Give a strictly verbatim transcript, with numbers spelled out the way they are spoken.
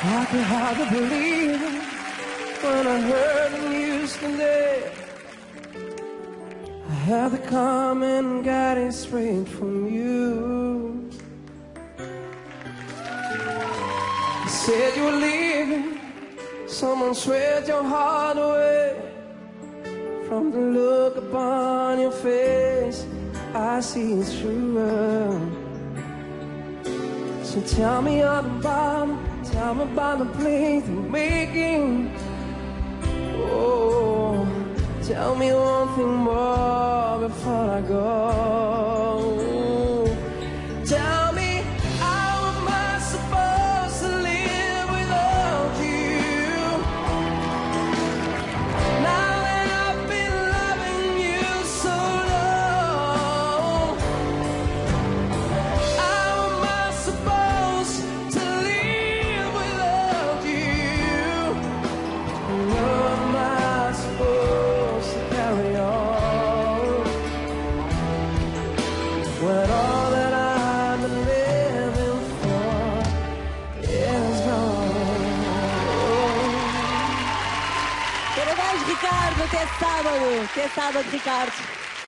I could hardly believe it when I heard the news today. I had to come and got it straight from you. You said you were leaving, someone sweat your heart away. From the look upon your face, I see it's true. So tell me all about it, tell me about the place they're making. Oh, tell me one thing more before I go. Tell me, how am I supposed to live without you? Now that I've been loving you so long, how am I supposed to live without you? How am I supposed to carry on when all that I've been living for is gone? Parabéns, Ricardo, até sábado. Até sábado, Ricardo.